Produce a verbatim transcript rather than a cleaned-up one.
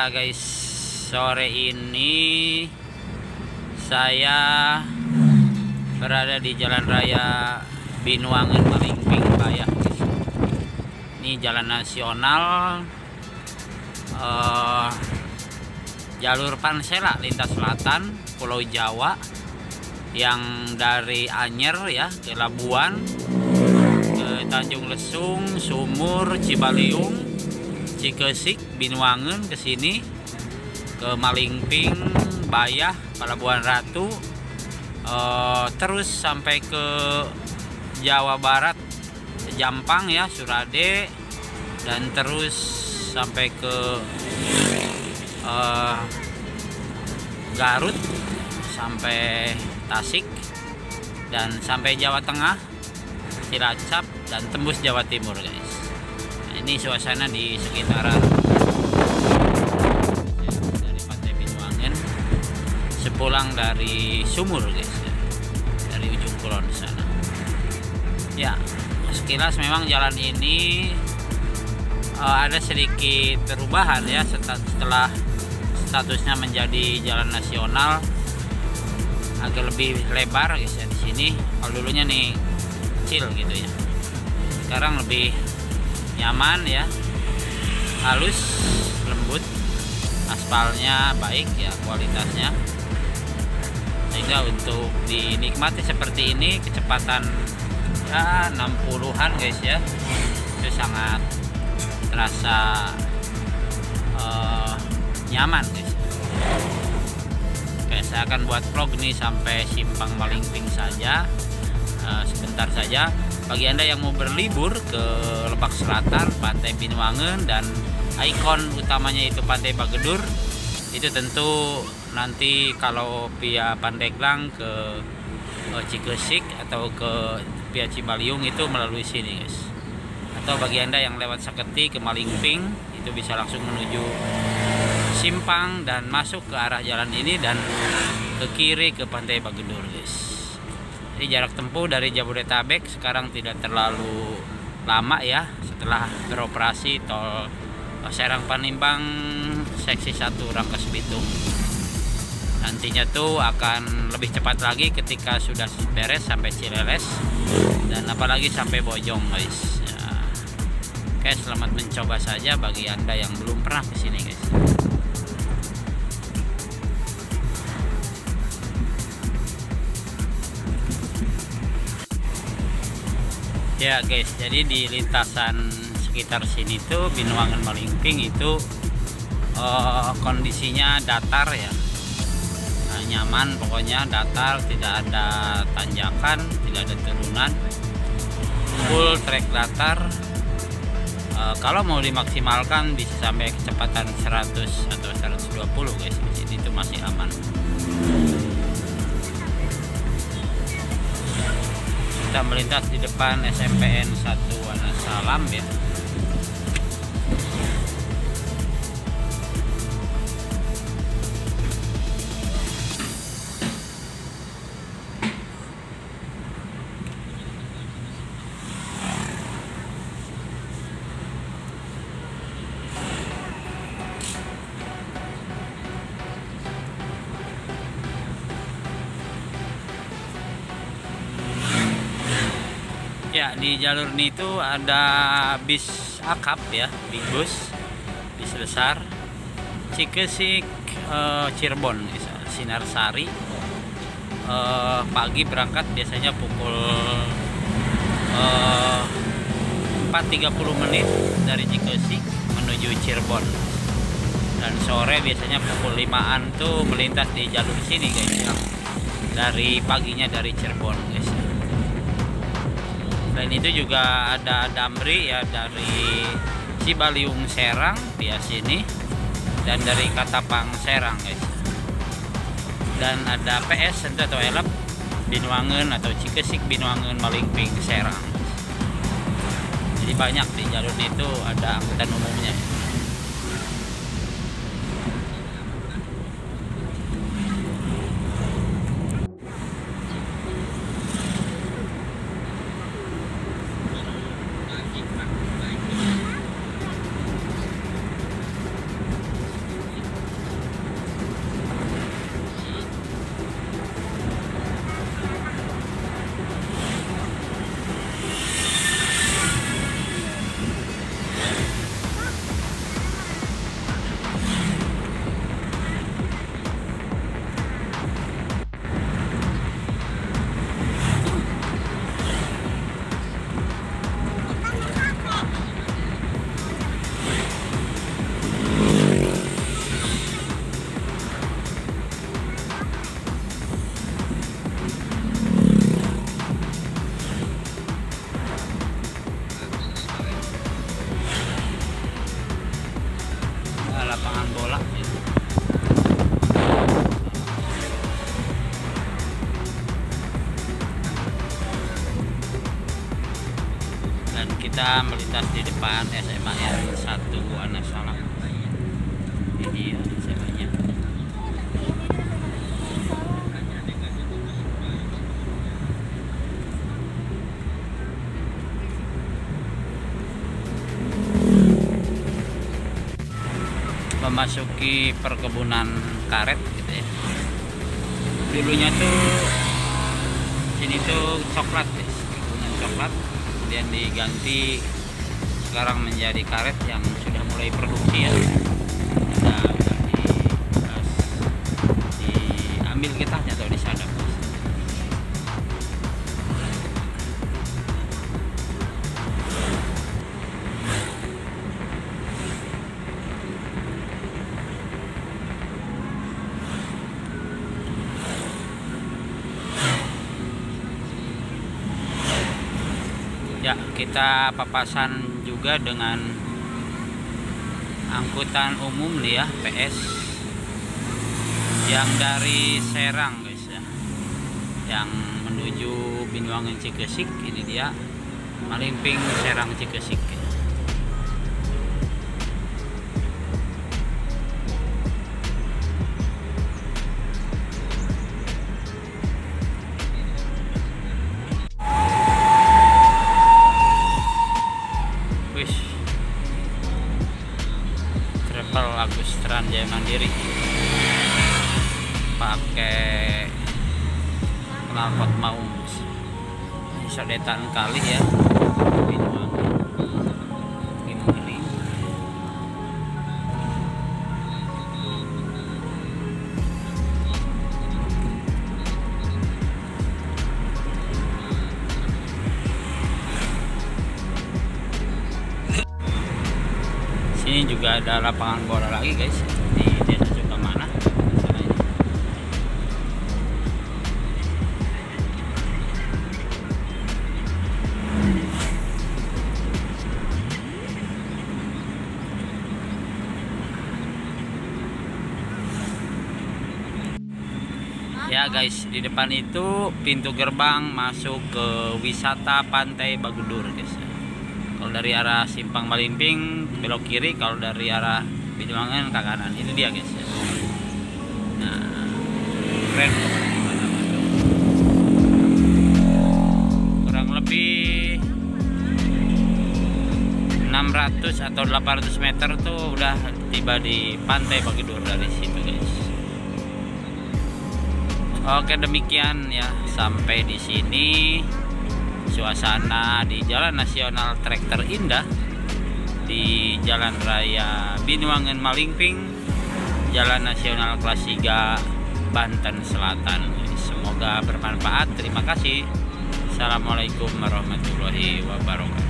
Ya guys, sore ini saya berada di Jalan Raya Binuangen Malingping Bayah. Ini jalan nasional, uh, jalur Pansela lintas selatan Pulau Jawa, yang dari Anyer ya ke Labuan, ke Tanjung Lesung, Sumur, Cibaliung, Cikesik, Binuangen ke sini, ke Malingping, Bayah, Pelabuhan Ratu, uh, terus sampai ke Jawa Barat, Jampang ya, Surade, dan terus sampai ke uh, Garut, sampai Tasik, dan sampai Jawa Tengah, Cilacap, dan tembus Jawa Timur guys. Ini suasana di sekitaran dari Pantai Binuangen sepulang dari Sumur guys, dari ujung kulon sana. Ya, sekilas memang jalan ini uh, ada sedikit perubahan ya setelah statusnya menjadi jalan nasional, agak lebih lebar guys ya di sini. Kalau dulunya nih kecil gitu ya, sekarang lebih nyaman ya, halus, lembut, aspalnya baik ya kualitasnya, sehingga untuk dinikmati seperti ini kecepatan ya enam puluhan guys ya, itu sangat terasa uh, nyaman guys. Oke, saya akan buat vlog nih sampai Simpang Malingping saja, uh, sebentar saja. Bagi Anda yang mau berlibur ke Lebak Selatan, Pantai Binuangen, dan ikon utamanya itu Pantai Bagedur, itu tentu nanti kalau via Pandeglang ke Cikesik atau ke via Cibaliung itu melalui sini guys. Atau bagi Anda yang lewat Saketi ke Malingping, itu bisa langsung menuju Simpang dan masuk ke arah jalan ini dan ke kiri ke Pantai Bagedur guys. Jadi jarak tempuh dari Jabodetabek sekarang tidak terlalu lama ya, setelah beroperasi tol Serang Panimbang seksi satu Rangkas Bitung. Nantinya tuh akan lebih cepat lagi ketika sudah beres sampai Cileles, dan apalagi sampai Bojong guys ya. Oke, selamat mencoba saja bagi Anda yang belum pernah kesini guys. Ya guys, jadi di lintasan sekitar sini tuh Binuangen Malingping itu uh, kondisinya datar ya, nah, nyaman pokoknya, datar, tidak ada tanjakan, tidak ada turunan, full trek datar. Uh, kalau mau dimaksimalkan bisa sampai kecepatan seratus atau seratus dua puluh guys, di sini itu masih aman. Kita melintas di depan S M P N satu Wonosalam ya. Ya, di jalur ini tuh ada bis akap ya, big bus, bis besar, Cikesik, uh, Cirebon, Sinarsari. Uh, pagi berangkat biasanya pukul uh, empat tiga puluh menit dari Cikesik menuju Cirebon, dan sore biasanya pukul limaan tuh melintas di jalur sini guys ya, dari paginya dari Cirebon guys. Dan itu juga ada Damri ya, dari Cibaliung Serang via sini, dan dari Katapang Serang guys. Dan ada P S tentu atau Elep Binuangen atau Cikesik Binuangen Malingping Serang. Jadi banyak di jalur itu ada angkutan umumnya. kita melintas di depan S M A N satu Wonosalam. Ini ya S M A-nya. Memasuki perkebunan karet gitu ya. Dulunya tuh sini tuh coklat guys, perkebunan coklat, kemudian diganti sekarang menjadi karet yang sudah mulai produksi ya. Nah, di, diambil getahnya atau disadap. Ya, kita papasan juga dengan angkutan umum nih ya, P S yang dari Serang guys ya, yang menuju Binuangan Cikesik. Ini dia Malingping Serang Cikesik ya. Travel Agus Trans Jaya Mandiri pakai knalpot maung sedetan kali ya. Ini juga ada lapangan bola lagi guys di Desa Sukamana. Ya guys, di depan itu pintu gerbang masuk ke wisata Pantai Bagudur guys. Kalau dari arah Simpang Malingping belok kiri, kalau dari arah Binuangan ke kanan. Itu dia guys. Nah, keren. Kurang lebih enam ratus atau delapan ratus meter tuh udah tiba di Pantai Bagudur dari situ guys. Oke, demikian ya, sampai di sini suasana di Jalan Nasional Trek terindah di Jalan Raya Binuangan Malingping, Jalan Nasional Kelas tiga Banten Selatan. Semoga bermanfaat. Terima kasih. Assalamualaikum warahmatullahi wabarakatuh.